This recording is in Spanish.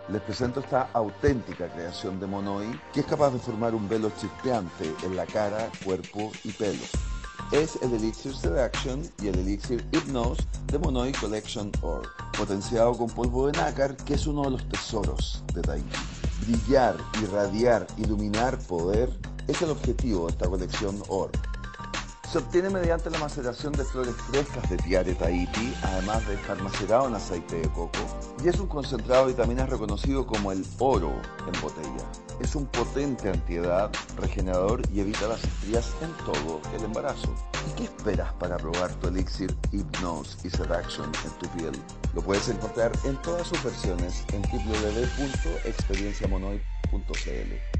Les presento esta auténtica creación de Monoi que es capaz de formar un velo chispeante en la cara, cuerpo y pelos. Es el Elixir Seduction y el Elixir Hypnose de Monoi Collection Orb, potenciado con polvo de nácar, que es uno de los tesoros de Tahiti. Brillar, irradiar, iluminar poder es el objetivo de esta colección Orb. Se obtiene mediante la maceración de flores frescas de Tiare Tahiti, además de estar macerado en aceite de coco, y es un concentrado de vitaminas reconocido como el oro en botella. Es un potente antiedad, regenerador y evita las estrías en todo el embarazo. ¿Y qué esperas para probar tu Elixir Hypnose y Seduction en tu piel? Lo puedes encontrar en todas sus versiones en www.experienciamonoi.cl.